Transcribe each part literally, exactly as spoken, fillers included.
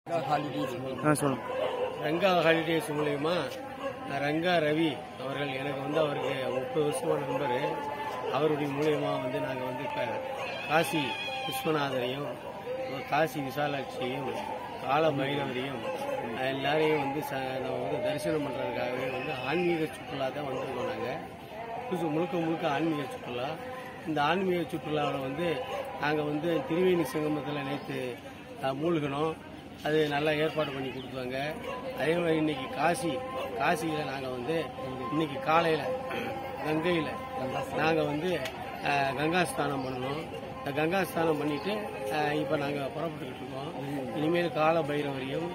Ranga holidays மூலயமா ரங்கா ரவி அவர்கள் எனக்கு வந்து அவருக்கு முப்பது வருஷமா நண்பர். அவருடைய மூலயமா வந்து நாங்கள் வந்து இப்போ காசி விஸ்வநாதரையும் காசி விசாலாட்சியையும் கால பைரவரையும் எல்லாரையும் வந்து நம்ம வந்து தரிசனம் பண்ணுறதுக்காகவே வந்து ஆன்மீக சுற்றுலா தான் வந்திருக்கோம். நாங்கள் முழுக்க முழுக்க ஆன்மீக சுற்றுலா. இந்த ஆன்மீக சுற்றுலாவில் வந்து நாங்கள் வந்து திரிவேணி சங்கமத்தில் நேற்று மூழ்கினோம். அது நல்லா ஏற்பாடு பண்ணி கொடுத்தாங்க. அதே மாதிரி இன்னைக்கு காசி காசியில் நாங்கள் வந்து இன்னைக்கு காலையில் கங்கையில் நாங்கள் வந்து கங்கா ஸ்நானம் பண்ணணும். இந்த கங்கா ஸ்நானம் பண்ணிட்டு இப்போ நாங்கள் புறப்பட்டுக்கிட்டு இருக்கோம். இனிமேல் கால பைரவரையும்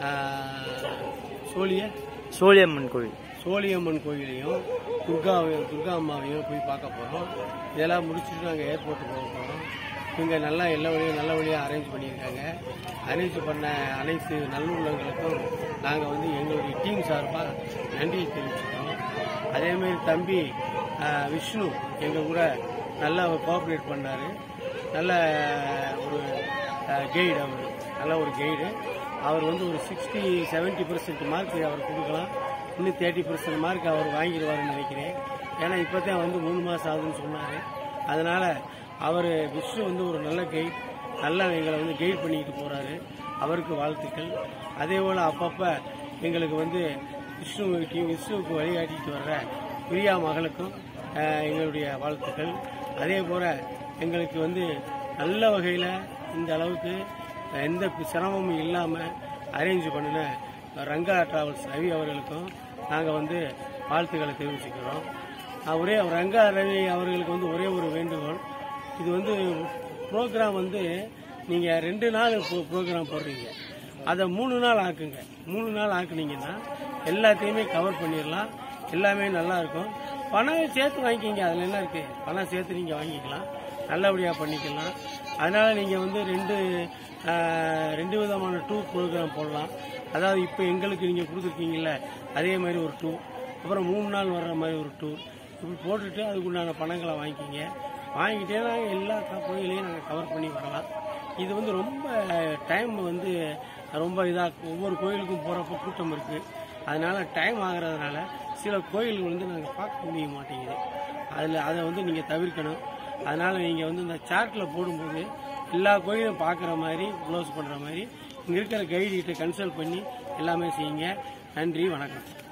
சோழிய சோழியம்மன் கோவில் சோழியம்மன் கோயிலையும் துர்காவையும் துர்கா அம்மாவையும் போய் பார்க்க போகிறோம். இதெல்லாம் முடிச்சுட்டு நாங்கள் ஏர்போர்ட்டு போக போகிறோம். இவங்க நல்லா எல்லா வழியும் நல்ல வழியாக அரேஞ்ச் பண்ணியிருக்காங்க. அரேஞ்ச் பண்ண அனைத்து நல்லுள்ளங்களுக்கும் நாங்கள் வந்து எங்களுடைய டீம் சார்பாக நன்றியை தெரிவிச்சுக்கிறோம். அதேமாரி தம்பி விஷ்ணு எங்கள் கூட நல்லா கோஆப்ரேட் பண்ணார். நல்ல ஒரு கைடு, அவர் நல்ல ஒரு கைடு. அவர் வந்து ஒரு சிக்ஸ்டி செவன்ட்டி பர்சன்ட் மார்க் அவர் கொடுக்கலாம். இன்னும் தேர்ட்டி பர்சன்ட் மார்க் அவர் வாங்கிடுவார்னு நினைக்கிறேன். ஏன்னா இப்போ தான் வந்து மூணு மாதம் ஆகுதுன்னு சொன்னார். அதனால் அவர் விஷ்ணு வந்து ஒரு நல்ல கைட், நல்லா எங்களை வந்து கைட் பண்ணிக்கிட்டு போகிறாரு. அவருக்கு வாழ்த்துக்கள். அதே போல் அப்பப்போ எங்களுக்கு வந்து விஷ்ணுவுக்கு விஷ்ணுவுக்கு வழிகாட்டிட்டு வர்ற பிரியா மகளுக்கும் எங்களுடைய வாழ்த்துக்கள். அதே போல் எங்களுக்கு வந்து நல்ல வகையில் இந்த அளவுக்கு எந்த சிரமமும் இல்லாமல் அரேஞ்ச் பண்ணின ரங்கா டிராவல்ஸ் ரவி அவர்களுக்கும் நாங்கள் வந்து வாழ்த்துக்களை தெரிவிச்சுக்கிறோம். ஒரே ரங்கா ரவி அவர்களுக்கு வந்து ஒரே ஒரு வேண்டுகோள், இது வந்து ப்ரோக்ராம் வந்து நீங்கள் ரெண்டு நாள் ப்ரோக்ராம் போடுறீங்க, அதை மூணு நாள் ஆக்குங்க. மூணு நாள் ஆக்குனீங்கன்னா எல்லாத்தையுமே கவர் பண்ணிடலாம். எல்லாமே நல்லா இருக்கும். பணம் சேர்த்து வாங்கிக்கிங்க, அதில் என்ன இருக்குது, பணம் சேர்த்து நீங்கள் வாங்கிக்கலாம், நல்லபடியாக பண்ணிக்கலாம். அதனால் நீங்கள் வந்து ரெண்டு ரெண்டு விதமான டூர் ப்ரோக்ராம் போடலாம். அதாவது இப்போ எங்களுக்கு நீங்கள் கொடுத்துருக்கீங்கல்ல அதே மாதிரி ஒரு டூர், அப்புறம் மூணு நாள் வர்ற மாதிரி ஒரு டூர், இப்படி போட்டுட்டு அதுக்குண்டான பணங்களை வாங்கிக்கிங்க. வாங்கிட்டேன்னா எல்லா கோயிலையும் நாங்கள் கவர் பண்ணி வரலாம். இது வந்து ரொம்ப டைம் வந்து ரொம்ப இதாக ஒவ்வொரு கோயிலுக்கும் போகிறப்ப கூட்டம் இருக்குது. அதனால் டைம் ஆகிறதுனால சில கோயில்கள் வந்து நாங்கள் பார்க்க முடிய மாட்டேங்குது. அதில் அதை வந்து நீங்கள் தவிர்க்கணும். அதனால் நீங்கள் வந்து இந்த சார்ட்டில் போடும்போது எல்லா கோயிலும் பார்க்குற மாதிரி க்ளோஸ் பண்ணுற மாதிரி இங்கே இருக்கிற கைடுகிட்ட கன்சல்ட் பண்ணி எல்லாமே செய்யுங்க. நன்றி, வணக்கம்.